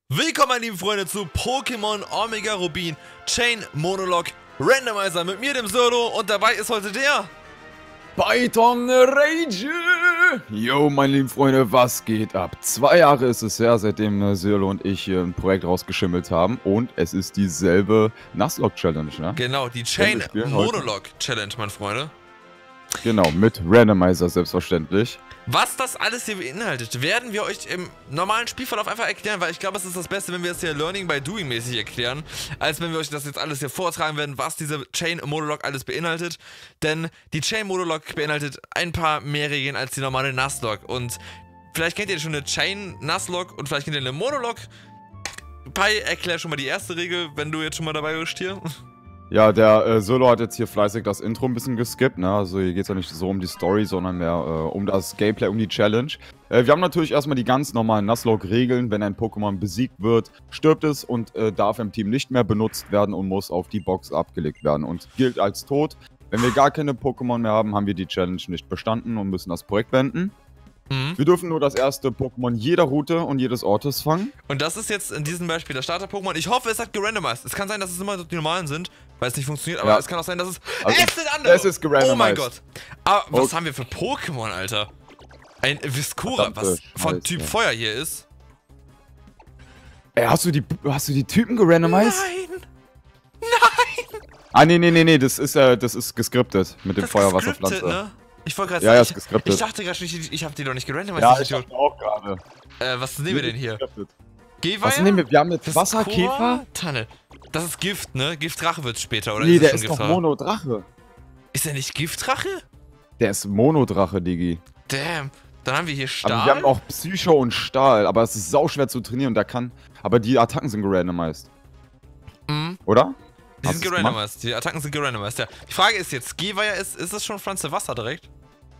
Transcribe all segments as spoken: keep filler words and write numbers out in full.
Willkommen, meine lieben Freunde, zu Pokémon Omega Rubin Chain Monologue Randomizer mit mir, dem Solo, und dabei ist heute der Python Rage! Yo, meine lieben Freunde, was geht ab? Zwei Jahre ist es her, seitdem Solo und ich hier ein Projekt rausgeschimmelt haben, und es ist dieselbe Nuzlocke-Challenge, ne? Genau, die Chain Monologue Challenge, meine Freunde. Genau, mit Randomizer selbstverständlich. Was das alles hier beinhaltet, werden wir euch im normalen Spielverlauf einfach erklären, weil ich glaube, es ist das Beste, wenn wir es hier Learning by Doing mäßig erklären, als wenn wir euch das jetzt alles hier vortragen werden, was diese Chain Monologue alles beinhaltet. Denn die Chain Monologue beinhaltet ein paar mehr Regeln als die normale Nuzlocke. Und vielleicht kennt ihr schon eine Chain Nuzlocke und vielleicht kennt ihr eine Monologue. Pi, erklär schon mal die erste Regel, wenn du jetzt schon mal dabei bist hier. Ja, der äh, Solo hat jetzt hier fleißig das Intro ein bisschen geskippt, ne? Also hier geht es ja nicht so um die Story, sondern mehr äh, um das Gameplay, um die Challenge. Äh, wir haben natürlich erstmal die ganz normalen Nuzlocke-Regeln. Wenn ein Pokémon besiegt wird, stirbt es und äh, darf im Team nicht mehr benutzt werden und muss auf die Box abgelegt werden und gilt als tot. Wenn wir gar keine Pokémon mehr haben, haben wir die Challenge nicht bestanden und müssen das Projekt beenden. Mhm. Wir dürfen nur das erste Pokémon jeder Route und jedes Ortes fangen. Und das ist jetzt in diesem Beispiel das Starter-Pokémon. Ich hoffe, es hat gerandomized. Es kann sein, dass es immer die normalen sind, weil es nicht funktioniert, aber ja. Es kann auch sein, dass es... Also, es sind andere! Es ist gerandomized. Oh mein Gott. Aber was okay. haben wir für Pokémon, Alter? Ein Viscora, was von Scheiße. Typ Feuer hier ist. Ey, hast du die, hast du die Typen gerandomized? Nein! Nein! Ah, nee, nee, nee, nee, das ist, äh, das ist geskriptet mit dem Feuerwasserpflanze. Ne? Ich wollte gerade ja, sagen, ja, ist geskriptet. Ich dachte gerade, ich, ich habe die doch nicht gerandomized. Ja, ich dachte auch gerade. Äh, was nehmen wir denn hier? Gehweiher? Was nehmen wir? Wir haben jetzt Wasser, Käfer. Tanne. Das ist Gift, ne? Giftdrache wird später, oder? Nee, ist der schon ist Giftdrache? doch Monodrache. Ist der nicht Giftdrache? Der ist Monodrache, Digi. Damn. Dann haben wir hier Stahl. Aber wir haben auch Psycho und Stahl, aber es ist sauschwer zu trainieren und der kann... Aber die Attacken sind gerandomized. Mhm. Oder? Die sind gerandomized. Die Attacken sind gerandomized, ja. Die Frage ist jetzt, Gehweiher, ist, ist das schon Pflanze Wasser direkt?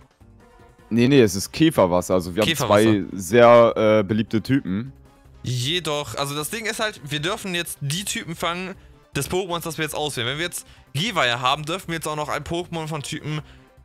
Nee, nee, es ist Käferwasser. Also wir haben zwei sehr äh, beliebte Typen. Jedoch, also das Ding ist halt, wir dürfen jetzt die Typen fangen des Pokémons, das wir jetzt auswählen. Wenn wir jetzt Gehweiher haben, dürfen wir jetzt auch noch ein Pokémon von Typen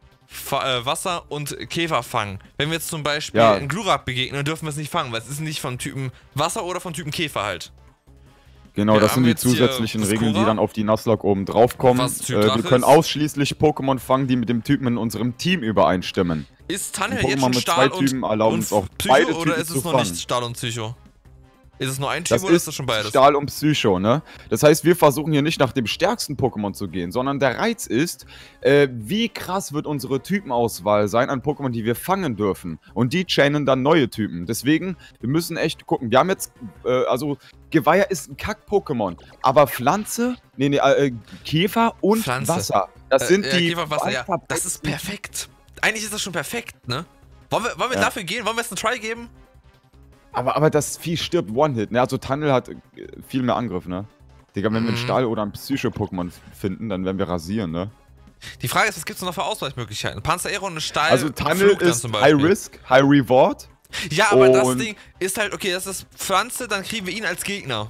äh, Wasser und Käfer fangen. Wenn wir jetzt zum Beispiel ja. einen Glurak begegnen, dürfen wir es nicht fangen, weil es ist nicht von Typen Wasser oder von Typen Käfer halt. Genau, ja, das sind die zusätzlichen Regeln, die dann auf die Nuzlocke oben drauf kommen. Äh, wir können ausschließlich Pokémon fangen, die mit dem Typen in unserem Team übereinstimmen. Ist Tanne jetzt schon Stahl und, Typen erlauben uns auch Psycho, beide oder Typen ist es noch fangen. nicht Stahl und Psycho? Ist es nur ein Typ das oder ist ist das schon beides? Stahl und Psycho, ne? Das heißt, wir versuchen hier nicht nach dem stärksten Pokémon zu gehen, sondern der Reiz ist, äh, wie krass wird unsere Typenauswahl sein an Pokémon, die wir fangen dürfen. Und die chainen dann neue Typen. Deswegen, wir müssen echt gucken. Wir haben jetzt, äh, also, Gehweiher ist ein Kack-Pokémon. Aber Pflanze, nee, nee, äh, Käfer und Pflanze. Wasser. Das sind äh, die... Käfer, Wasser, ja. Das ist perfekt. Eigentlich ist das schon perfekt, ne? Wollen wir, wollen wir ja. dafür gehen? Wollen wir es einen Try geben? Aber, aber das Vieh stirbt One-Hit, ne? Also Tunnel hat viel mehr Angriff, ne? Digga, wenn mhm. wir einen Stahl- oder ein Psycho-Pokémon finden, dann werden wir rasieren, ne? Die Frage ist, was gibt's noch für Ausweichmöglichkeiten? Panzer-Aero und eine Stahl... Also Tunnel ist High-Risk, High-Reward. Ja, aber das Ding ist halt, okay, das ist Pflanze, dann kriegen wir ihn als Gegner.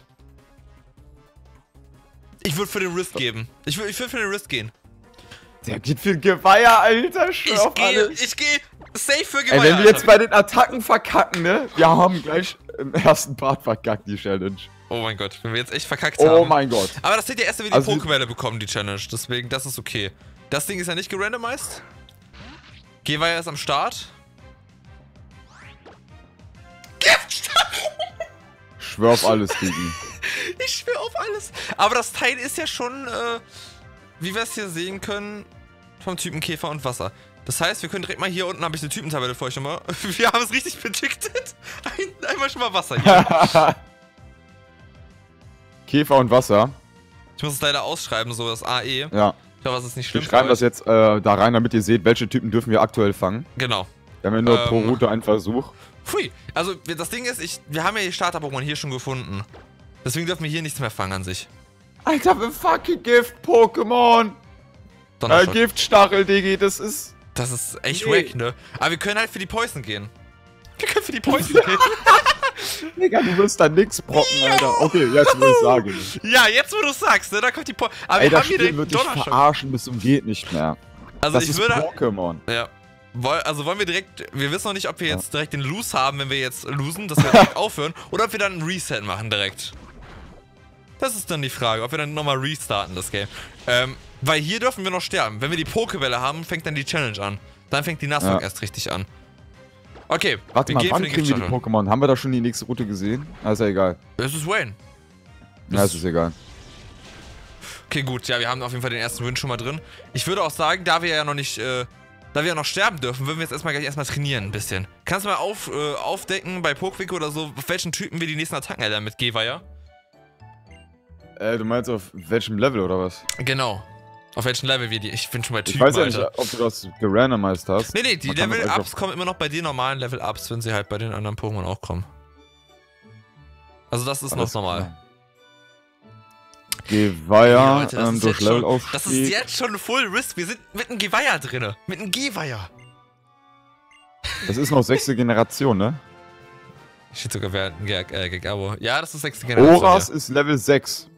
Ich würde für den Risk geben. Ich würde ich würd für den Risk gehen. Der geht für Gehweiher, Alter, schwör ich auf geh, alles. Ich gehe safe für Gehweiher. Ey, wenn wir jetzt bei den Attacken verkacken, ne? Wir haben gleich im ersten Part verkackt, die Challenge. Oh mein Gott, wenn wir jetzt echt verkackt oh haben. Oh mein Gott. Aber das seht ihr erst, wenn wir also die Pokébälle bekommen, die Challenge. Deswegen, das ist okay. Das Ding ist ja nicht gerandomized. Gehweiher ist am Start. Giftstachel! Schwör auf alles, Digi. Ich schwör auf alles. Aber das Teil ist ja schon, äh, wie wir es hier sehen können, vom Typen Käfer und Wasser. Das heißt, wir können direkt mal hier unten, habe ich eine Typentabelle für euch schon mal. Wir haben es richtig predicted. Ein, einmal schon mal Wasser hier. Käfer und Wasser. Ich muss es leider ausschreiben, so das A E. Ja. Ich glaube, das ist nicht schlimm. Wir schreiben das jetzt äh, da rein, damit ihr seht, welche Typen dürfen wir aktuell fangen. Genau. Wir haben ja nur ähm, pro Route einen Versuch. Pfui. Also, das Ding ist, ich, wir haben ja die Starter-Pokémon hier schon gefunden. Deswegen dürfen wir hier nichts mehr fangen an sich. Alter, wir fucking Gift-Pokémon! Äh, Giftstachel, Digi, das ist... Das ist echt nee. wack, ne? Aber wir können halt für die Poison gehen. Wir können für die Poison gehen. Digga, du wirst da nix brocken, Alter. Okay, jetzt muss ich sagen. Ja, jetzt wo du sagst, ne? Da kommt die Poison. Aber Ey, wir das haben hier den wird dich verarschen bis zum geht nicht mehr. Also das ich ist würde... Pokémon. Ja. Woll, also wollen wir direkt, wir wissen noch nicht, ob wir jetzt direkt den Lose haben, wenn wir jetzt losen, dass wir direkt aufhören, oder ob wir dann ein Reset machen direkt. Das ist dann die Frage, ob wir dann nochmal restarten, das Game. Ähm, weil hier dürfen wir noch sterben. Wenn wir die Pokebälle haben, fängt dann die Challenge an. Dann fängt die Nuzlocke ja. erst richtig an. Okay, warte mal, wann kriegen wir die Pokémon? Haben wir da schon die nächste Route gesehen? Ah, ist ja egal. Es ist Wayne. Ja, es ist egal. Okay, gut, ja, wir haben auf jeden Fall den ersten Win schon mal drin. Ich würde auch sagen, da wir ja noch nicht, äh, da wir ja noch sterben dürfen, würden wir jetzt erstmal gleich erstmal trainieren ein bisschen. Kannst du mal auf, äh, aufdecken bei Pokewick oder so, auf welchen Typen wir die nächsten Attacken erlernen mit Geweiher? Äh, du meinst auf welchem Level oder was? Genau. Auf welchem Level wir die, ich bin schon bei Typen, Ich weiß ja Alter. nicht, ob du das gerandomized hast. Nee, nee, die Level-Ups kommen immer noch bei den normalen Level-Ups, wenn sie halt bei den anderen Pokémon auch kommen. Also das ist Alles noch normal. Klar. Geweiher, ja, Leute, ähm, durch Level schon, Das ist jetzt schon Full Risk. Wir sind mit einem Geweiher drinne. Mit einem Geweiher. Das ist noch sechste Generation, ne? Steht sogar wer äh, Gegabo. Ja, das ist sechste Generation. Oras ja. ist Level sechs.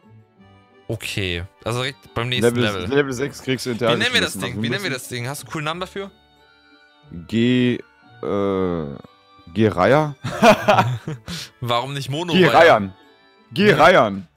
Okay. Also beim nächsten Level. Level. Level sechs kriegst du hinterher. Wie nennen wir das Ding? Wie nennen wir das Ding? Hast du einen coolen Namen dafür? G. Äh. Gereier? Warum nicht Mono? Gereiern. Gereiern.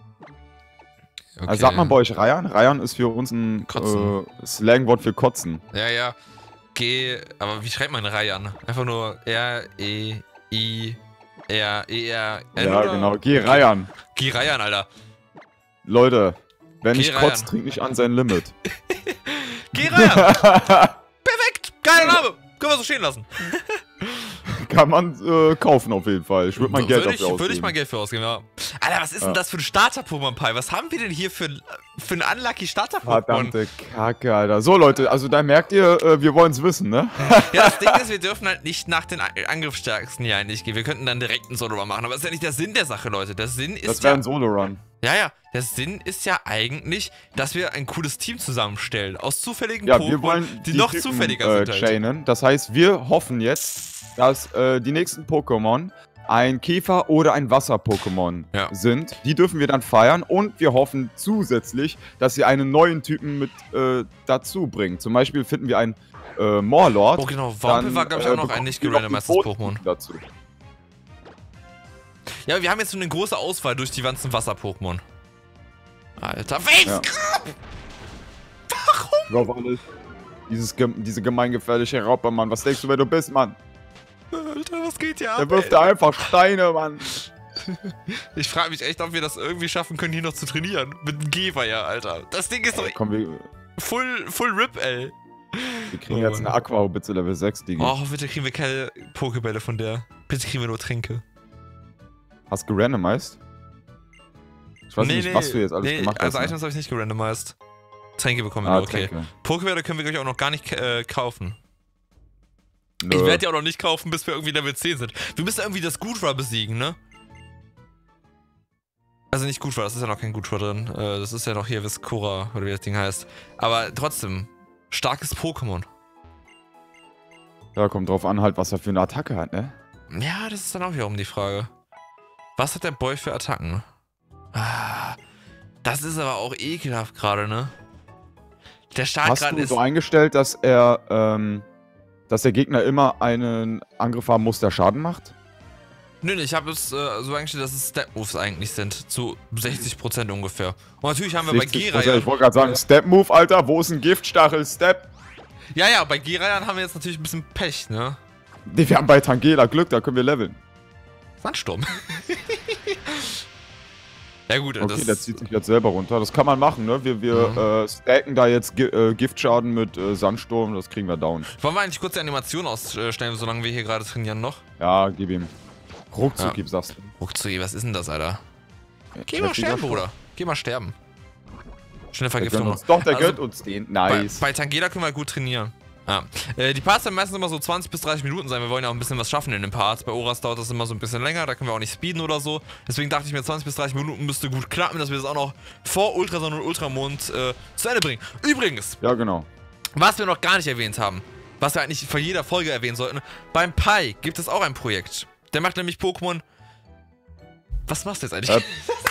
Okay. Also sagt man bei euch Reiern? Reiern ist für uns ein äh, Slangwort für Kotzen. Ja, ja. G. Aber wie schreibt man Reiern? Einfach nur R, E, I, R, E, R, N. Ja, oder? genau. Gereiern. Gereiern, Alter. Leute, wer nicht Gereiern. kotzt, trinkt nicht an sein Limit. Gereiern! Perfekt! Geiler Name! Können wir so stehen lassen. Kann man äh, kaufen auf jeden Fall. Ich würde mein Geld würde dafür ausgeben. Würde ich mal Geld für ausgeben, ja. Alter, was ist ja. denn das für ein Starter-Pokémon-Pie? Was haben wir denn hier für, für ein unlucky Starter-Pokémon? Verdammte Kacke, Alter. So, Leute, also da merkt ihr, äh, wir wollen es wissen, ne? Ja, das Ding ist, wir dürfen halt nicht nach den Angriffsstärksten hier eigentlich gehen. Wir könnten dann direkt einen Solo-Run machen, aber das ist ja nicht der Sinn der Sache, Leute. Der Sinn ist Das wäre ja, ein Solo-Run. Ja, ja. Der Sinn ist ja eigentlich, dass wir ein cooles Team zusammenstellen. Aus zufälligen ja, Pokémon, wir wollen die, die noch Typen, zufälliger äh, sind halt. chainen. Das heißt, wir hoffen jetzt, dass äh, die nächsten Pokémon ein Käfer- oder ein Wasser-Pokémon ja. sind. Die dürfen wir dann feiern und wir hoffen zusätzlich, dass sie einen neuen Typen mit äh, dazu bringen. Zum Beispiel finden wir einen äh, Morlord. Oh genau, Wampel war glaube ich auch noch ein nicht gerandomized Pokémon. Dazu. Ja, aber wir haben jetzt schon eine große Auswahl durch die ganzen Wasser-Pokémon. Alter, Waves! Ja. Warum? Warum alles? Dieses, diese gemeingefährliche Raupe, Mann. Was denkst du, wer du bist, Mann? Alter, was geht hier ab? Der wirft da einfach Steine, Mann. Ich frage mich echt, ob wir das irgendwie schaffen können, hier noch zu trainieren. Mit dem Geweiher, Alter. Das Ding ist doch Ey, komm, wir, full, full Rip, ey. Wir kriegen oh, jetzt eine Aqua-Hobitze Level sechs, Digga. Oh, bitte kriegen wir keine Pokebälle von der. Bitte kriegen wir nur Tränke. Hast du gerandomized? Ich weiß nee, nicht, nee, was du jetzt alles nee, gemacht also hast. Also Items habe ich nicht gerandomized. Tränke bekommen wir ah, nur, okay. Tränke. Pokebälle können wir gleich auch noch gar nicht äh, kaufen. Nö. Ich werde die auch noch nicht kaufen, bis wir irgendwie Level zehn sind. Wir müssen irgendwie das Gudra besiegen, ne? Also nicht Gudra, das ist ja noch kein Gudra drin. Äh, das ist ja noch hier Viscora, oder wie das Ding heißt. Aber trotzdem, starkes Pokémon. Ja, kommt drauf an halt, was er für eine Attacke hat, ne? Ja, das ist dann auch wiederum die Frage. Was hat der Boy für Attacken? Ah, das ist aber auch ekelhaft gerade, ne? Der Start Hast gerade du ist... so eingestellt, dass er, ähm, dass der Gegner immer einen Angriff haben muss, der Schaden macht? Nö, nee, ich habe es äh, so eingestellt, dass es Step-Moves eigentlich sind. Zu sechzig Prozent ungefähr. Und natürlich haben wir bei Gereiern... Ich wollte gerade sagen, Step-Move, Alter, wo ist ein Giftstachel? Step! Ja, ja, bei Gereiern haben wir jetzt natürlich ein bisschen Pech, ne? Nee, wir haben bei Tangela Glück, da können wir leveln. Sandsturm. Ja gut, okay, das... der zieht sich jetzt selber runter. Das kann man machen, ne? Wir, wir mhm. äh, stacken da jetzt G äh, Giftschaden mit äh, Sandsturm, das kriegen wir down. Wollen wir eigentlich kurz die Animation ausstellen, solange wir hier gerade trainieren noch? Ja, gib ihm. Ruckzuck, ja. gib, sagst du. Ruckzuck, was ist denn das, Alter? Ja, Geh mal sterben, Bruder. Geh mal sterben. Schnelle Vergiftung noch. Doch, der also, gönnt uns den. Nice. Bei, bei Tangela können wir gut trainieren. Ja. Äh, die Parts werden meistens immer so zwanzig bis dreißig Minuten sein. Wir wollen ja auch ein bisschen was schaffen in den Parts. Bei Oras dauert das immer so ein bisschen länger. Da können wir auch nicht speeden oder so. Deswegen dachte ich mir, zwanzig bis dreißig Minuten müsste gut klappen, dass wir das auch noch vor Ultrason und Ultramond äh, zu Ende bringen. Übrigens. Ja, genau. Was wir noch gar nicht erwähnt haben, was wir eigentlich vor jeder Folge erwähnen sollten, beim Pi gibt es auch ein Projekt. Der macht nämlich Pokémon... Was machst du jetzt eigentlich? Äh,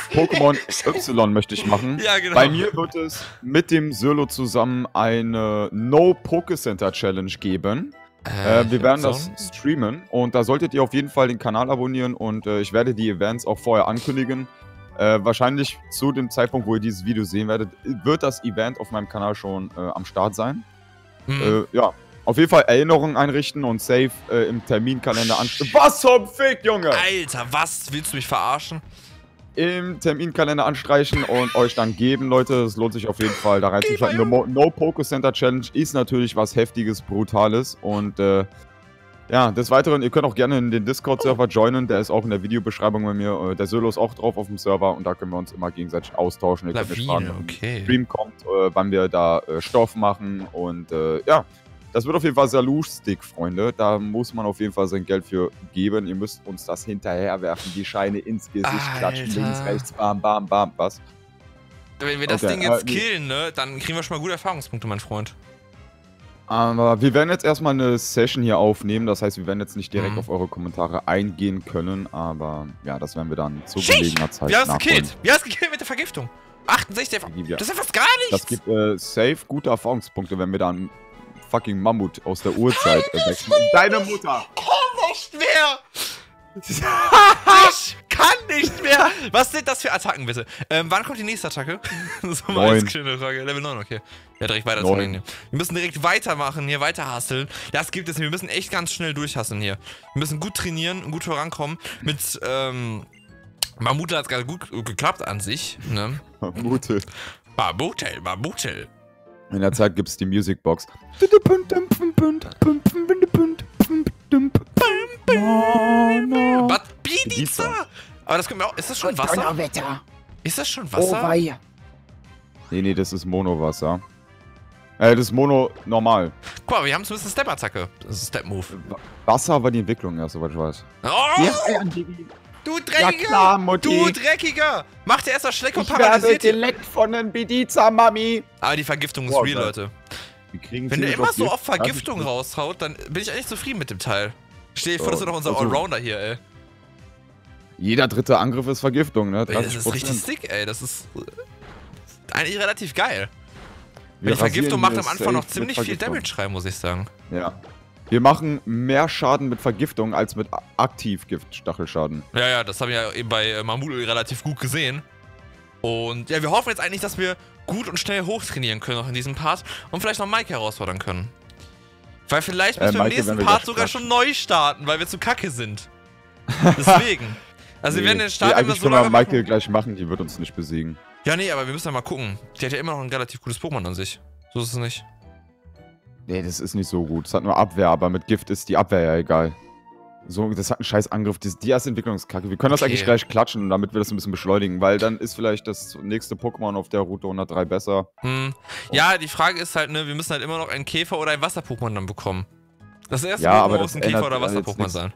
Pokémon Y möchte ich machen. Ja, genau. Bei mir wird es mit dem Solo zusammen eine No-Poké-Center-Challenge geben. Äh, wir werden das streamen und da solltet ihr auf jeden Fall den Kanal abonnieren und äh, ich werde die Events auch vorher ankündigen. Äh, wahrscheinlich zu dem Zeitpunkt, wo ihr dieses Video sehen werdet, wird das Event auf meinem Kanal schon äh, am Start sein. Mhm. Äh, ja, auf jeden Fall Erinnerungen einrichten und safe äh, im Terminkalender anstreichen. Was zum Fick, Junge? Alter, was? Willst du mich verarschen? Im Terminkalender anstreichen und euch dann geben, Leute. Es lohnt sich auf jeden Fall, da reinzuschalten. No, no Poké Center Challenge ist natürlich was Heftiges, Brutales. Und äh, ja, des Weiteren, ihr könnt auch gerne in den Discord-Server joinen. Der ist auch in der Videobeschreibung bei mir. Der Solo ist auch drauf auf dem Server und da können wir uns immer gegenseitig austauschen. Ihr könnt mich fragen, okay. Stream kommt, äh, wann wir da äh, Stoff machen. Und äh, ja, das wird auf jeden Fall sehr lustig, Freunde. Da muss man auf jeden Fall sein Geld für geben. Ihr müsst uns das hinterher werfen, die Scheine ins Gesicht Alter. klatschen, links, rechts, bam, bam, bam, was? Wenn wir das okay, Ding jetzt äh, killen, ne, dann kriegen wir schon mal gute Erfahrungspunkte, mein Freund. Aber wir werden jetzt erstmal eine Session hier aufnehmen. Das heißt, wir werden jetzt nicht direkt mhm. auf eure Kommentare eingehen können. Aber ja, das werden wir dann zu Sheesh. gelegener Zeit Wir haben es nachholen. gekillt. Wir haben es gekillt mit der Vergiftung. achtundsechzig. Ja. Das ist ja fast gar nichts. Das gibt äh, safe gute Erfahrungspunkte, wenn wir dann fucking Mammut aus der Urzeit äh, wechseln. Deine Mutter! Kann nicht mehr! Ich kann nicht mehr! Was sind das für Attacken, bitte? Ähm, wann kommt die nächste Attacke? So mal als kleine Frage. Level neun, okay. Ja, direkt weiter zum Ende. Wir müssen direkt weitermachen, hier weiter hustlen. Das gibt es nicht. Wir müssen echt ganz schnell durchhasseln hier. Wir müssen gut trainieren und gut vorankommen. Mit, ähm, Mamutel hat es gerade gut geklappt an sich, ne? Mamutel. Mamutel, Mamutel. In der Zeit gibt es die Musicbox. Was? Bidizza? Aber das können wir auch. Ist das schon Wasser? Ist das schon Wasser? Oh, nee, nee, das ist Monowasser. Äh, das ist Mono normal. Guck mal, wir haben zumindest eine Step-Attacke. Das ist Step-Move. Wasser war die Entwicklung erst, soweit ich weiß. Oh! Ja, du Dreckiger! Ja, klar, Mutti. Du Dreckiger! Mach dir erst das Schleck und ich werde geleckt von den Bidizza, Mami. Aber die Vergiftung ist oh, real, Gott. Leute. Wenn du immer so oft Vergiftung raushaut, dann bin ich eigentlich zufrieden mit dem Teil. Stell dir vor, das ist doch unser also, Allrounder hier, ey. Jeder dritte Angriff ist Vergiftung, ne? Das ist richtig sick, ey. Das ist eigentlich relativ geil. Wir die Vergiftung macht am Anfang noch ziemlich viel Damage rein, muss ich sagen. Ja. Wir machen mehr Schaden mit Vergiftung als mit Aktivgift-Stachelschaden. Ja, ja, das haben wir ja eben bei äh, Mamutel relativ gut gesehen. Und ja, wir hoffen jetzt eigentlich, dass wir gut und schnell hochtrainieren können noch in diesem Part und vielleicht noch Mike herausfordern können. Weil vielleicht müssen äh, wir im nächsten wir Part sogar schon neu starten, weil wir zu kacke sind. Deswegen. Also nee, wir werden den Start nee, immer so lange machen. Michael gleich machen, die wird uns nicht besiegen. Ja, nee, aber wir müssen ja mal gucken. Die hat ja immer noch ein relativ gutes Pokémon an sich. So ist es nicht. Nee, das ist nicht so gut. Es hat nur Abwehr, aber mit Gift ist die Abwehr ja egal. So, das hat einen scheiß Angriff. Die, die erste Entwicklung ist kacke. Wir können das okay. eigentlich gleich klatschen, damit wir das ein bisschen beschleunigen, weil dann ist vielleicht das nächste Pokémon auf der Route hundertdrei besser. Hm. Ja, die Frage ist halt, ne, wir müssen halt immer noch einen Käfer oder ein Wasser-Pokémon dann bekommen. Das erste ja, Pokémon muss ein Käfer oder Wasser-Pokémon sein.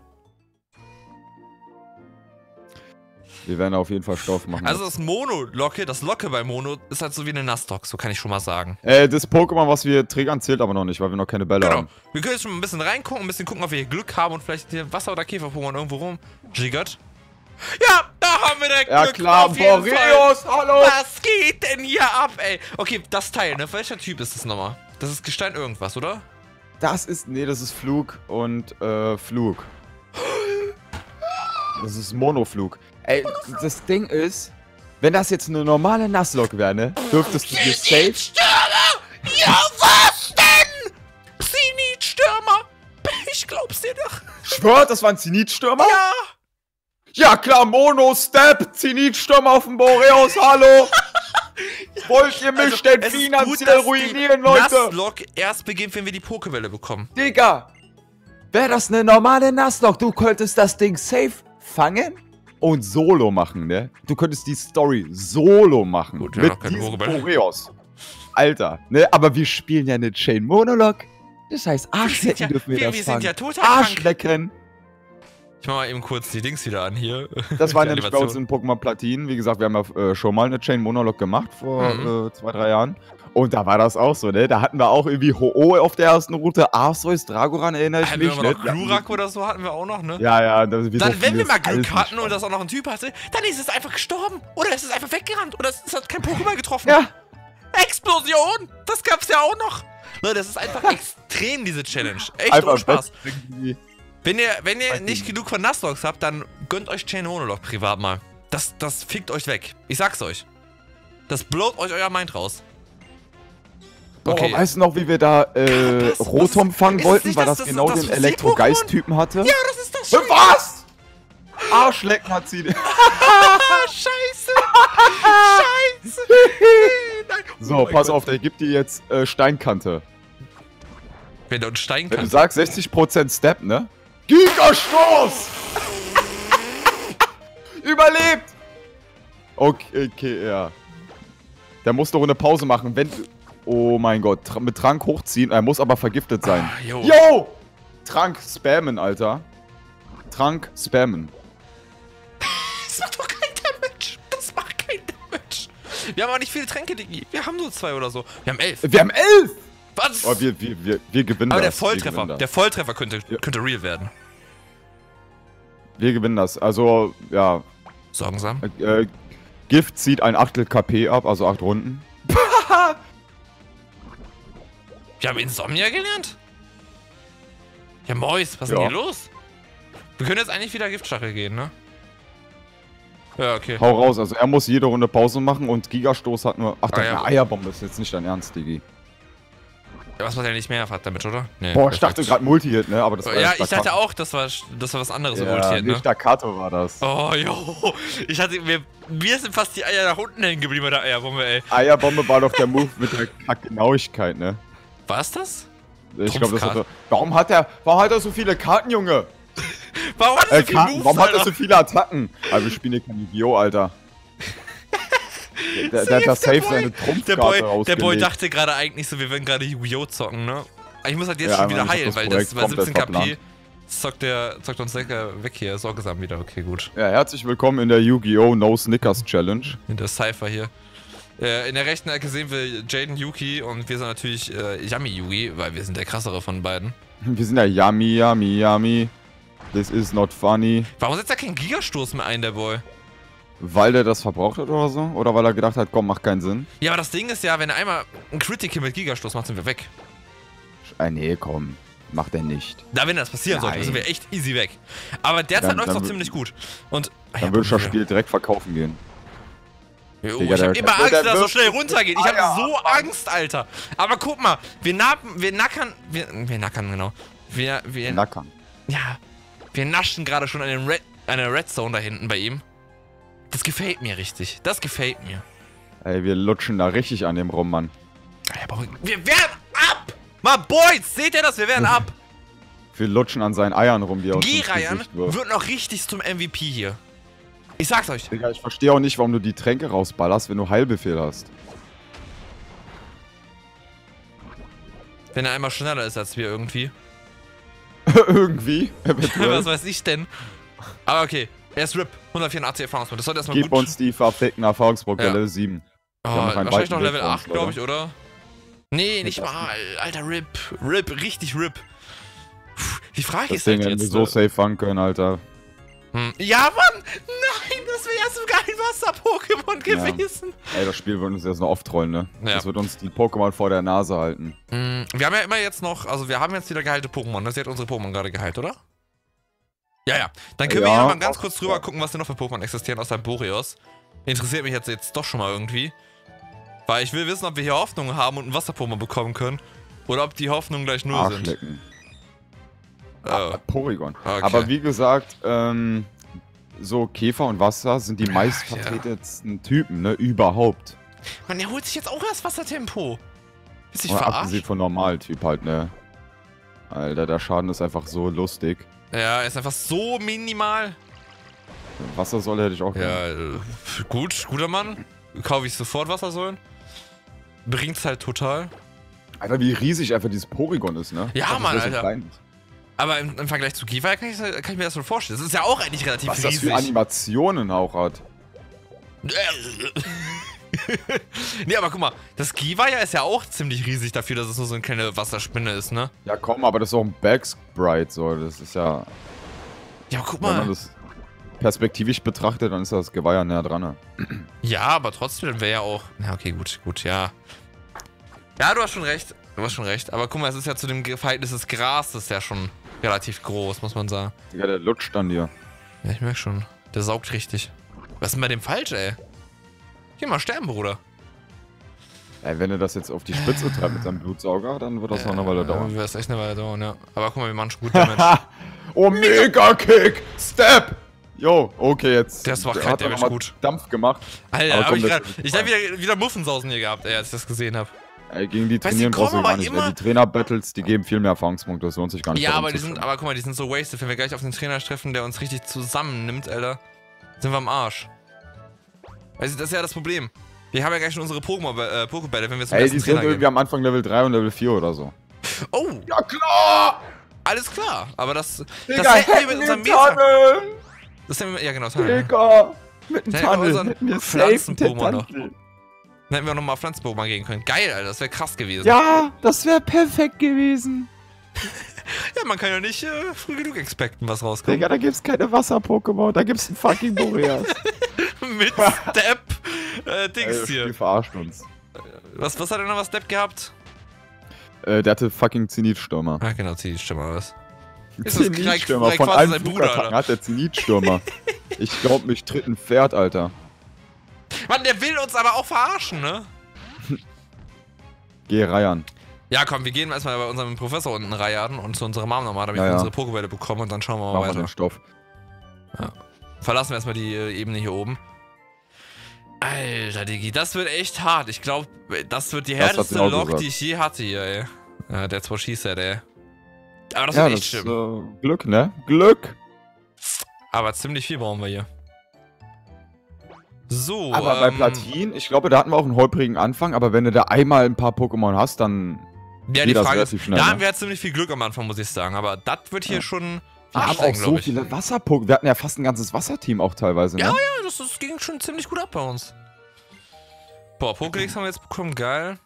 Wir werden auf jeden Fall Stoff machen. Also das Mono-Locke, das Locke bei Mono ist halt so wie eine Nuzlocke, so kann ich schon mal sagen. Äh, das Pokémon, was wir triggern, zählt aber noch nicht, weil wir noch keine Bälle genau. haben. Wir können jetzt schon mal ein bisschen reingucken, ein bisschen gucken, ob wir hier Glück haben und vielleicht hier Wasser- oder Käfer-Pokémon irgendwo rum jiggert. Ja, da haben wir direkt ja, Glück. Klar, auf jeden Boreos, Fall. Hallo! Was geht denn hier ab, ey? Okay, das Teil, ne? Welcher Typ ist das nochmal? Das ist Gestein irgendwas, oder? Das ist, nee, das ist Flug und, äh, Flug. Das ist Monoflug. Ey, das Ding ist, wenn das jetzt eine normale Nuzlocke wäre, ne, dürftest du dir safe... Stürmer! Ja, was denn? Zenit-Stürmer! Ich glaub's dir doch. Schwört, das war ein Zenit-Stürmer? Ja! Ja klar, Mono-Step, Zenit-Stürmer auf dem Boreos, hallo! Wollt ihr mich also, denn finanziell gut, ruinieren, Leute? Nuzlocke erst beginnt, wenn wir die Pokewelle bekommen. Digga! Wäre das eine normale Nuzlocke, du könntest das Ding safe fangen und solo machen, ne? Du könntest die Story solo machen. Gut, mit ja, diesem Boreos. Alter, ne? Aber wir spielen ja eine Chain Monolog. Das heißt, Arschlecken ja, dürfen wir, wir das wir fangen. Sind ja total Arschlecken. Ich mach mal eben kurz die Dings wieder an hier. Das war Die nämlich bei uns in Pokémon Platin. Wie gesagt, wir haben ja äh, schon mal eine Chain Monolog gemacht vor Mhm. äh, zwei, drei Jahren. Und da war das auch so, ne? Da hatten wir auch irgendwie Ho-Oh auf der ersten Route, Arceus, Dragoran, erinnere ich Hatten wir mich. noch Ne? Glurak oder so, hatten wir auch noch, ne? Ja, ja. Da, wie Dann, so wenn wir vieles mal Glück alles hatten nicht und das auch noch ein Typ hatte, dann ist es einfach gestorben. Oder es ist einfach weggerannt. Oder es hat kein Pokémon getroffen. Ja. Explosion! Das gab's ja auch noch. Leute, das ist einfach extrem, diese Challenge. Echt Einfach ohne Spaß. irgendwie. Wenn ihr, wenn ihr Weiß nicht nicht. genug von Nuzlockes habt, dann gönnt euch Chain Monolog privat mal. Das, das fickt euch weg. Ich sag's euch. Das blowt euch euer Mind raus. Boah, weißt du noch, wie wir da äh, Was? Rotom Was? fangen Ist wollten, nicht weil das- das, das- genau das den Physik-Pokémon? Elektrogeist-Typen hatte? Ja, das ist das Äh, Was? Arschlecken hat sie. Ah, scheiße! Scheiße! Nein. So, Oh mein pass Gott. auf, der gibt dir jetzt äh, Steinkante. Wenn du einen Stein Wenn du kannst. sagst sechzig Prozent Step, ne? Gigastoß! Überlebt! Okay, okay, ja. Der muss doch eine Pause machen, wenn... Oh mein Gott, tra mit Trank hochziehen, er muss aber vergiftet sein. Ah, jo. Yo! Trank spammen, Alter. Trank spammen. Das macht doch kein Damage. Das macht kein Damage. Wir haben auch nicht viele Tränke, Digi. Wir haben nur zwei oder so. Wir haben elf. Wir haben elf! Was? Oh, wir, wir, wir, wir gewinnen Aber der das. wir Volltreffer, gewinnen das. der Volltreffer könnte, Ja. könnte real werden. Wir gewinnen das. Also, ja. Sorgensam. Äh, Gift zieht ein Achtel K P ab, also acht Runden. Wir haben Insomnia gelernt? Ja, Mois, was ist Ja. denn hier los? Wir können jetzt eigentlich wieder Giftstachel gehen, ne? Ja, okay. Hau raus, also er muss jede Runde Pause machen und Gigastoß hat nur... Ach, Ah, der ja. eine Eierbombe ist jetzt nicht dein Ernst, Digi. Ja, was macht er nicht mehr hat damit, oder? Nee, Boah, ich dachte gerade Multi-Hit, ne? Aber das war Ja, Staccato. ich dachte auch, das war, das war was anderes, so Ja, Ultiate, nee, ne? Staccato war das. Oh, jo. Ich hatte, mir, mir sind fast die Eier nach unten hängen geblieben bei der Eierbombe, ey. Eierbombe war doch der Move mit der Kackgenauigkeit, ne? War es das? Ich glaube, das Trumpfkarte. hat er... Warum hat er... Warum hat er so viele Karten, Junge? Warum hat Äh, er so viele Karten, Moves, warum hat er Alter? so viele Attacken? Aber wir spielen hier kein Yu-Gi-Oh, Alter. Der, der hat da safe Boy- seine Der Trumpfkarte Boy, der rausgelegt. Boy dachte gerade eigentlich so, wir werden gerade Yu-Gi-Oh! Zocken, ne? Aber ich muss halt jetzt Ja, schon Mann, wieder ich hab heilen, das weil Projekt das bei komplett siebzehn K P verplant. zockt, der, zockt uns lecker weg hier, sorgsam wieder, okay, gut. Ja, herzlich willkommen in der Yu-Gi-Oh! No Snickers Challenge. In der Cypher hier. Äh, in der rechten Ecke sehen wir Jaden Yuki und wir sind natürlich äh, Yami Yugi, weil wir sind der krassere von beiden. Wir sind ja yummy, yummy, yummy. This is not funny. Warum setzt er keinen Gigastoß mehr ein, der Boy? Weil der das verbraucht hat oder so? Oder weil er gedacht hat, komm, macht keinen Sinn? Ja, aber das Ding ist ja, wenn er einmal einen Critical mit Gigastoß macht, sind wir weg. Äh, nee, komm. Macht er nicht. Da, wenn das passieren sollte, Nein. sind wir echt easy weg. Aber derzeit Dann- läuft es dann doch wür- ziemlich gut. Und. ah, Dann ja, würde ich das ja. Spiel direkt verkaufen gehen. Jo, Digga, ich hab der- immer der- Angst, der dass das so wirft- schnell runtergeht. Ich Ah, hab ja, so Angst, Alter. Aber guck mal, wir nappen, wir nackern, wir, wir nackern, genau. Wir, wir, Nackern. ja, wir naschen gerade schon eine Red, eine Red Zone da hinten bei ihm. Das gefällt mir richtig. Das gefällt mir. Ey, wir lutschen da richtig an dem rum, Mann. Ja, aber wir werden ab! Mal Boys, seht ihr das? Wir werden ab. Wir lutschen an seinen Eiern rum, die er uns ins G-Reihen Gesicht wirft. wird noch richtig zum M V P hier. Ich sag's euch. Digga, ich verstehe auch nicht, warum du die Tränke rausballerst, wenn du Heilbefehl hast. Wenn er einmal schneller ist als wir irgendwie. Irgendwie. Eventuell. Was weiß ich denn? Aber okay, er ist R I P. hundertvierundachtzig Erfahrungspunkte. Das sollte erstmal Gib gut. uns die verfickten Erfahrungspunkte Ja. Level sieben. Oh, haben noch einen wahrscheinlich noch weiten Weg Level vor uns, acht, glaube ich, oder? Nee, nicht das mal. Alter, R I P. R I P, richtig R I P. Puh, die Frage Das ist Ding halt hätten wir jetzt. so safe fangen können, Alter. hm. Ja, Mann! Nein, das wäre erst sogar ein Wasser-Pokémon Ja. gewesen. Ey, das Spiel wird uns jetzt noch oft trollen, ne? Ja. Das wird uns die Pokémon vor der Nase halten. Hm, wir haben ja immer jetzt noch, also wir haben jetzt wieder geheilte Pokémon. Ne? Sie hat unsere Pokémon gerade geheilt, oder? Ja, ja. Dann können wir Ja, hier mal ganz auch- kurz drüber ja. gucken, was denn noch für Pokémon existieren außer Boreos. Interessiert mich jetzt, jetzt doch schon mal irgendwie. Weil ich will wissen, ob wir hier Hoffnung haben und ein Wasser-Pokémon bekommen können. Oder ob die Hoffnungen gleich null sind. Arschlecken. Oh. Porygon. Okay. Aber wie gesagt, ähm, so Käfer und Wasser sind die meistvertretetsten Typen, ne? Überhaupt. Mann, der holt sich jetzt auch erst Wassertempo. Ist dich Mal verarscht? abgesehen von Normaltyp halt, ne? Alter, der Schaden ist einfach so lustig. Ja, ist einfach so minimal. Wassersäule hätte ich auch Ja, äh, gut, guter Mann. Kaufe ich sofort Wassersäulen. Bringt's halt total. Alter, wie riesig einfach dieses Porygon ist, ne? Ja, Das ist Mann, so Alter. klein ist. Aber im, im Vergleich zu Giva kann ich, kann ich mir das schon vorstellen. Das ist ja auch eigentlich relativ Was das riesig. für Animationen auch hat. Nee, aber guck mal, das Giva-ja ist ja auch ziemlich riesig dafür, dass es nur so eine kleine Wasserspinne ist, ne? Ja komm, aber das ist auch ein Backsprite, so. Das ist ja... Ja, aber guck Wenn man mal. das perspektivisch betrachtet, dann ist das Geweih ja näher dran. Ne? Ja, aber trotzdem wäre ja auch... Na, okay, gut, gut, ja. Ja, du hast schon recht. Du hast schon recht. Aber guck mal, es ist ja zu dem Verhältnis des Grases ja schon relativ groß, muss man sagen. Digga, der lutscht an dir. Ja, ich merk schon. Der saugt richtig. Was ist denn bei dem falsch, ey? Geh mal sterben, Bruder. Ey, wenn er das jetzt auf die Spitze treibt mit seinem Blutsauger, dann wird das noch eine Weile dauern. Dann wird das echt eine Weile dauern, ja. Aber guck mal, wir machen schon gut Damage. Oh, Mega-Kick! Step! Jo, okay, jetzt Das war der kein hat er Damage noch mal gut. Dampf gemacht. Alter, Aber hab komm, ich das grad, ist ich hab wieder, wieder Muffensausen hier gehabt, ey, als ich das gesehen hab. Ey, gegen die Weißt du, trainieren die brauchst du kommen gar aber nicht. immer- Ey, die Trainer-Battles, die geben viel mehr Erfahrungspunkte, das lohnt sich gar nicht. Ja, darum aber die zu sind, schauen. aber guck mal, die sind so wasted. Wenn wir gleich auf den Trainer treffen, der uns richtig zusammennimmt, Alter, sind wir am Arsch. Weißt du, das ist ja das Problem. Wir haben ja gleich schon unsere Pokémon- äh, Pokébälle, wenn wir zum Ey, ersten die sind Trainer irgendwie gehen. am Anfang Level drei und Level vier oder so. Oh, Ja klar! alles klar. Aber das, Digga, das hätten wir mit hätten unserem wir Meta. Tunnel! Das hätten wir, ja genau, Tunnel. Digga! Mit dem Da hätten wir Tunnel unseren hätten wir safe einen Pflanzen-Pokémon noch. Tetantel. Dann hätten wir nochmal Pflanzen-Pokémon gehen können. Geil, Alter, das wäre krass gewesen. Ja, das wäre perfekt gewesen. Ja, man kann ja nicht äh, früh genug expecten, was rauskommt. Digga, da gibt's keine Wasser-Pokémon, da gibt's einen fucking Boreas. Mit Step, äh, Dings Ey, das hier. Spiel verarscht uns. Was, was hat er noch was Step gehabt? Äh, der hatte fucking Zenitstürmer. Ah, genau, die Stimme alles. Ist das Zenitstürmer, Kreik- von quasi allen sein Bruder, Flugattacken Alter. hat der Zenitstürmer. Ich glaub, mich tritt ein Pferd, Alter. Mann, der will uns aber auch verarschen, ne? Geh reiern. Ja, komm, wir gehen erstmal bei unserem Professor unten reiern und zu unserer Mom nochmal, damit Ja, wir ja. unsere Pokébälle bekommen und dann schauen wir mal Mach mal weiter. den Stoff. Verlassen wir erstmal die äh, Ebene hier oben. Alter, Digi, das wird echt hart. Ich glaube, das wird die Das hat härteste sie auch Lok, gesagt. die ich je hatte hier, ey. Ja, that's what she said, ey. Aber das Ja, wird das echt ist schlimm. äh, Glück, ne? Glück! Aber ziemlich viel brauchen wir hier. So, Aber bei ähm, Platin, ich glaube, da hatten wir auch einen holprigen Anfang, aber wenn du da einmal ein paar Pokémon hast, dann ja, geht die das Frage ist, relativ schnell. da ne? haben wir halt ziemlich viel Glück am Anfang, muss ich sagen. Aber das wird hier Ja. schon Wir haben auch anstrengend, so glaub ich. viele Wasser-Pokémon. Wir hatten ja fast ein ganzes Wasserteam auch teilweise, ne? Ja, ja, das, das ging schon ziemlich gut ab bei uns. Boah, Pokédex haben wir jetzt bekommen, geil.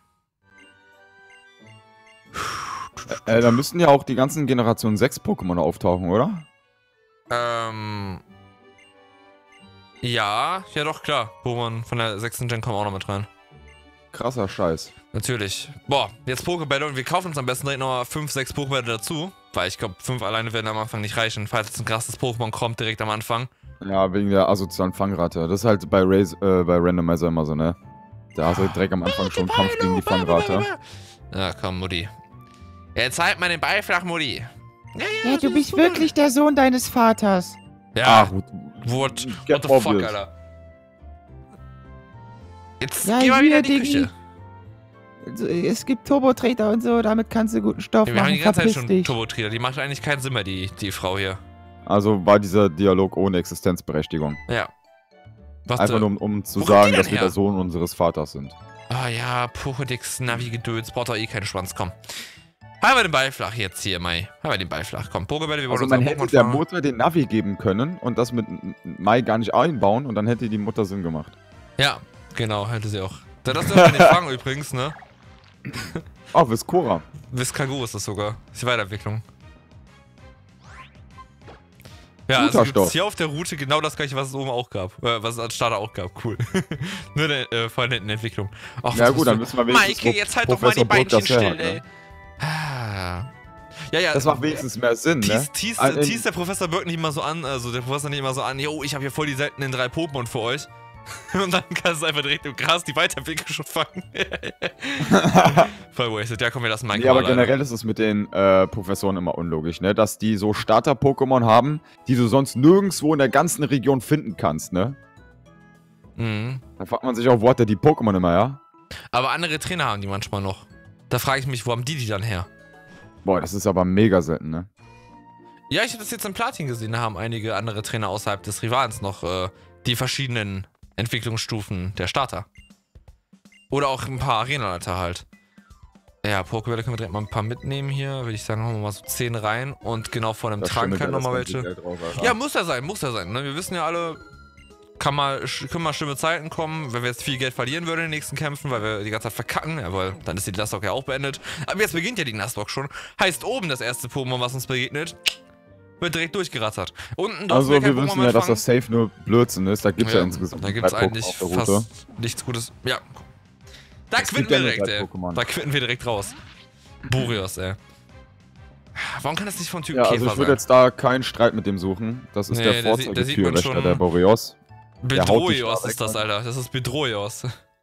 Äh, da müssten ja auch die ganzen Generation sechs Pokémon auftauchen, oder? Ähm. Ja, ja doch, klar. Pokémon von der sechsten Gen kommen auch noch mit rein. Krasser Scheiß. Natürlich. Boah, jetzt Pokébälle und wir kaufen uns am besten direkt nochmal fünf, sechs Pokébälle dazu. Weil ich glaube, fünf alleine werden am Anfang nicht reichen, falls jetzt ein krasses Pokémon kommt direkt am Anfang. Ja, wegen der asozialen Fangrate. Das ist halt bei, Rais äh, bei Randomizer immer so, ne? Da hast du direkt am Anfang schon einen Kampf gegen die Fangrate. Ja, komm, Mutti. Jetzt halt mal den Ball flach, Mutti. Ja, Ja, das du ist bist super. wirklich der Sohn deines Vaters. Ja, Ach, gut. what, Get what the fuck, obvious. Alter. Jetzt Ja, geh mal hier, wieder in die Diggi. Küche. Also, es gibt Turbotreter und so, damit kannst du guten Stoff Ja, wir haben machen. die ganze Zeit Verpiss schon dich. Turbo-Trieder. Die macht eigentlich keinen Sinn mehr, die, die Frau hier. Also war dieser Dialog ohne Existenzberechtigung. Ja. Was Einfach äh, nur, um, um zu wo kommt sagen, die denn dass wir her? der Sohn unseres Vaters sind. Ah ja, Pokédex, Navi-Gedöns, braucht doch eh keinen Schwanz, komm. Haben wir den Ball flach jetzt hier, Mai. Haben wir den Ball flach, komm. Pokébälle, wir wollen Also man unseren hätte Pokémon der fangen. Mutter den Navi geben können und das mit Mai gar nicht einbauen und dann hätte die Mutter Sinn gemacht. Ja, genau, hätte sie auch. Da das dürfen wir nicht fangen übrigens, ne? Oh, Viscora. Viscago ist das sogar. Ist die Weiterentwicklung. Ja, Guter also gibt's Stoff. hier auf der Route genau das gleiche, was es oben auch gab. Äh, was es als Starter auch gab. Cool. Nur eine äh, voll nette Entwicklung. Ach, Ja was gut, bist dann du- müssen wir wenigstens, Maike, wo jetzt halt doch mal die Professor Burg Beinchen das her still, hat, ne? ey. Ah. Ja, ja. Das macht wenigstens mehr Sinn, ne? Teast, teast, Ein- teast der Professor Birk nicht immer so an, also der Professor nicht immer so an, yo, ich habe hier voll die seltenen drei Pokémon für euch. Und dann kannst du einfach direkt im Gras die Weiterentwicklung schon fangen. Voll wasted. Ja, komm, wir lassen Mike Nee, aber mal generell ist es mit den äh, Professoren immer unlogisch, ne? Dass die so Starter-Pokémon haben, die du sonst nirgendwo in der ganzen Region finden kannst, ne? Mhm. Da fragt man sich auch, wo hat der die Pokémon immer, ja? Aber andere Trainer haben die manchmal noch. Da frage ich mich, wo haben die die dann her? Boah, das ist aber mega selten, ne? Ja, ich habe das jetzt in Platin gesehen, da haben einige andere Trainer außerhalb des Rivals noch äh, die verschiedenen Entwicklungsstufen der Starter. Oder auch ein paar Arenaleiter halt. Ja, Pokébälle können wir direkt mal ein paar mitnehmen hier. Würde ich sagen, machen wir mal so zehn rein. Und genau vor dem Das Trank schimmelt können ja nochmal das ganze welche. Geld drauf, Alter. Ja, muss ja sein, muss ja sein. Ne? Wir wissen ja alle, kann mal, können mal schlimme Zeiten kommen, wenn wir jetzt viel Geld verlieren würden in den nächsten Kämpfen, weil wir die ganze Zeit verkacken. Ja, weil dann ist die Nuzlocke ja auch beendet. Aber jetzt beginnt ja die Nuzlocke schon. Heißt oben das erste Pokémon, was uns begegnet, wird direkt durchgerattert. Unten Also wir wir kein wissen Pokémon ja, dass fangen. das Safe nur Blödsinn ist. Da gibt es ja, Ja, insgesamt da gibt's drei eigentlich Pokémon auf der Route. fast nichts Gutes. Ja. Da Es quitten gibt ja wir nur direkt, drei ey. Pokémon. Da quitten wir direkt raus. Boreos, ey. Warum kann das nicht vom Typ Ja, Käfer also ich würde sein? jetzt da keinen Streit mit dem suchen. Das ist Nee, der der sieht- der sieht man Vorzeige-Türwächter, schon. der Boreos. Der haut dich Bedroios da ist das, weg, Alter. Das ist Bedroios.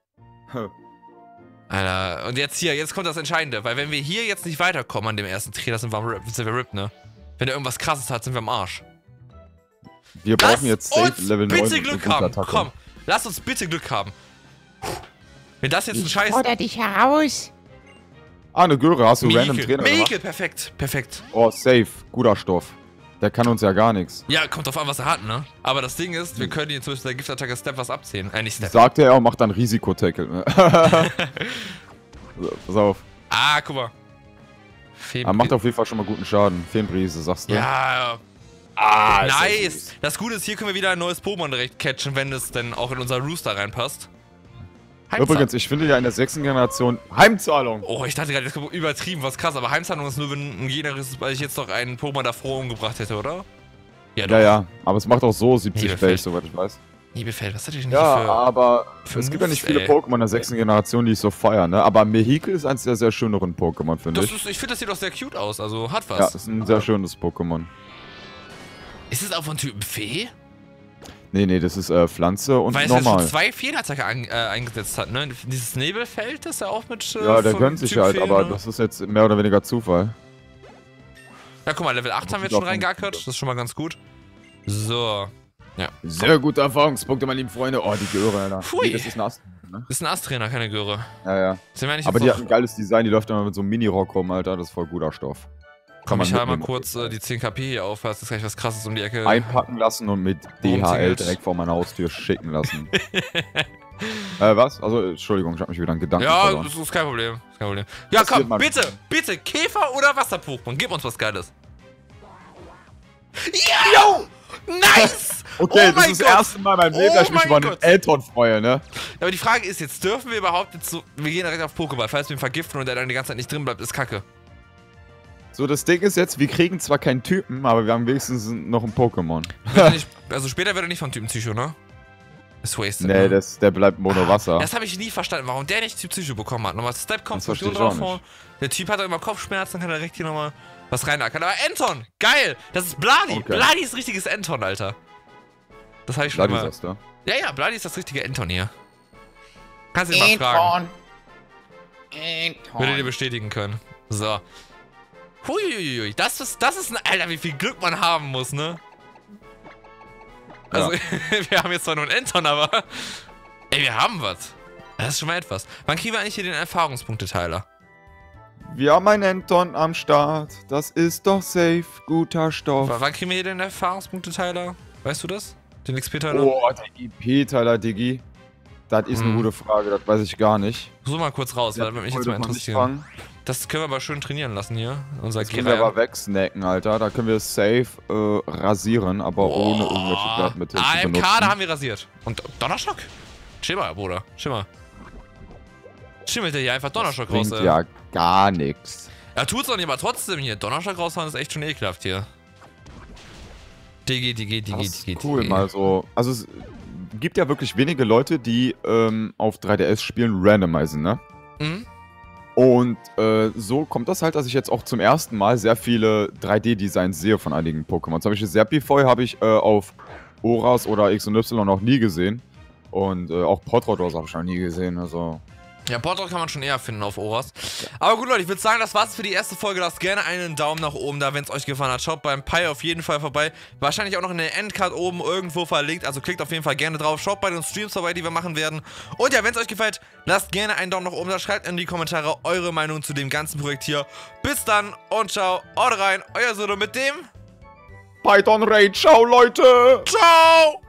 Alter, und jetzt hier, jetzt kommt das Entscheidende, weil wenn wir hier jetzt nicht weiterkommen an dem ersten Trainer, sind wir, am Rip, sind wir RIP, ne? Wenn er irgendwas krasses hat, sind wir am Arsch. Wir Lass brauchen jetzt Safe uns Level neun bitte mit Glück guter haben, Attacke. komm. Lass uns bitte Glück haben. Wenn das jetzt ein Scheiß... Fordere dich heraus. Ah, eine Göre, hast du random Meike, Trainer Meike, gemacht? perfekt, perfekt. Oh, safe, guter Stoff. Der kann uns ja gar nichts. Ja, kommt drauf an, was er hat, ne? Aber das Ding ist, wir können ihn zum Beispiel der Giftattacke Step was abziehen. Äh, nicht Step. Sagt er, er macht dann Risikotackle. So, pass auf. Ah, guck mal. Er macht auf jeden Fall schon mal guten Schaden. Feenbrise, sagst du? Ja, Ah, ist das nice. süß. Das Gute ist, hier können wir wieder ein neues Pokémon direkt catchen, wenn es denn auch in unser Rooster reinpasst. Heimzahlung. Übrigens, ich finde ja in der sechsten Generation Heimzahlung. Oh, ich dachte gerade, das ist übertrieben, was krass. Aber Heimzahlung ist nur, wenn ein Gegner ist, weil ich jetzt noch einen Pokémon davor umgebracht hätte, oder? Ja, Ja, ja, aber es macht auch so siebzig Hebefeld. Base, soweit ich weiß. Nebelfeld, was hat ihr denn Ja, hier für... aber für es gibt ja Moves, nicht viele ey? Pokémon in der sechsten Generation, die ich so feiern, ne? Aber Mehike ist eins der sehr schöneren Pokémon, finde Das ich. ist, ich finde, das sieht doch sehr cute aus, also hat Ja, was. ist ein sehr schönes Pokémon. Ist es auch von Typen Fee? Nee, nee, das ist äh, Pflanze und Weil es ja normal. schon zwei Feenattacke an, äh, eingesetzt hat, ne? Dieses Nebelfeld ist ja auch mit... Äh, Ja, der von gönnt sich Typ halt, Fee, aber ne? das ist jetzt mehr oder weniger Zufall. Ja, guck mal, Level acht haben wir jetzt ist schon auch reingeackert. Das ist schon mal ganz gut. So. Ja. Sehr gute Erfahrungspunkte, meine lieben Freunde. Oh, die Göre, Alter. Pfui. Nee, das ist ein Ast, ne? Ist ein Ast-Trainer, keine Göre. Ja, ja. Sind wir nicht Aber jetzt die noch- hat ein geiles Design, die läuft immer mit so einem Mini-Rock rum, Alter. Das ist voll guter Stoff. Komm, man ich halte mal mitnehmen. kurz äh, die zehn K P hier auf, falls das gleich was krasses um die Ecke. Einpacken lassen und mit D H L Rumzingelt. direkt vor meiner Haustür schicken lassen. äh, was? Also, Entschuldigung, ich hab mich wieder einen Gedanken Ja, verloren. das ist kein Problem. Ist kein Problem. Ja, Das wird komm, man- bitte, bitte, Käfer oder Wasser-Pokémon, gib uns was Geiles. Ja! Nice! Okay, Oh das mein ist Gott. das erste Mal in meinem Leben, Oh dass ich mich mein über einen Gott. Elton freue, ne? Aber die Frage ist jetzt, dürfen wir überhaupt jetzt so, wir gehen direkt auf Pokéball, falls wir ihn vergiften und der dann die ganze Zeit nicht drin bleibt, ist kacke. So, das Ding ist jetzt, wir kriegen zwar keinen Typen, aber wir haben wenigstens noch ein Pokémon. Wird er nicht, also später wird er nicht von Typen Psycho, ne? Ist wasted, Nee, ne? das, der bleibt Mono Wasser. Das habe ich nie verstanden, warum der nicht Typ Psycho bekommen hat. Nochmal Step kommt Das versteh Fusion ich auch drauf vor. Der Typ hat doch immer Kopfschmerzen, kann er direkt hier nochmal was reinackern. Aber Anton, geil! Das ist Bladi! Okay. Bladi ist richtiges Anton, Alter. Das habe ich schon Bloody mal. sagst du? Ja, ja, Bladi ist das richtige Anton hier. Kannst du ihn mal fragen. Anton. Würde dir bestätigen können. So. Huiuiui, das ist, das ist ein, Alter, wie viel Glück man haben muss, ne? Also, wir haben jetzt zwar nur einen Anton, aber, ey, wir haben was. Das ist schon mal etwas. Wann kriegen wir eigentlich hier den Erfahrungspunkteteiler? Wir haben einen Anton am Start. Das ist doch safe. Guter Stoff. W wann kriegen wir hier den Erfahrungspunkteteiler? Weißt du das? Den X P-Teiler? Oh, der I P-Teiler, Diggi. Das ist eine Mhm. gute Frage, das weiß ich gar nicht. Such mal kurz raus, weil das würde mich jetzt mal interessieren. Das können wir aber schön trainieren lassen hier. Unser Das können wir aber wegsnacken, Alter. Da können wir safe äh, rasieren, aber ohne irgendwelche Blattmittel zu A M K, benutzen. da haben wir rasiert. Und Donnerschock? Chill mal, Bruder. Chill mal. Schimmelt der hier einfach Donnerschock raus, Bringt ey. ja gar nichts. Ja, tut's doch nicht, aber trotzdem hier. Donnerschock raushauen ist echt schon ekelhaft hier. Digi, Digi, Digi, Das ist Digi, cool, Digi. mal so. Also es gibt ja wirklich wenige Leute, die ähm, auf drei D S-Spielen randomisen, ne? Mhm. Und äh, so kommt das halt, dass ich jetzt auch zum ersten Mal sehr viele drei D-Designs sehe von einigen Pokémon. Zum Beispiel Serpifoy habe ich äh, auf Oras oder X und Y noch nie gesehen. Und äh, auch Potrodors habe ich noch nie gesehen, also... Ja, Portrait kann man schon eher finden auf Oras. Aber gut, Leute, ich würde sagen, das war's für die erste Folge. Lasst gerne einen Daumen nach oben da, wenn es euch gefallen hat. Schaut beim Pi auf jeden Fall vorbei. Wahrscheinlich auch noch in der Endcard oben irgendwo verlinkt. Also klickt auf jeden Fall gerne drauf. Schaut bei den Streams vorbei, die wir machen werden. Und ja, wenn es euch gefällt, lasst gerne einen Daumen nach oben da. Schreibt in die Kommentare eure Meinung zu dem ganzen Projekt hier. Bis dann und ciao. Haut rein. Euer Solo mit dem... Python Raid, ciao Leute! Ciao!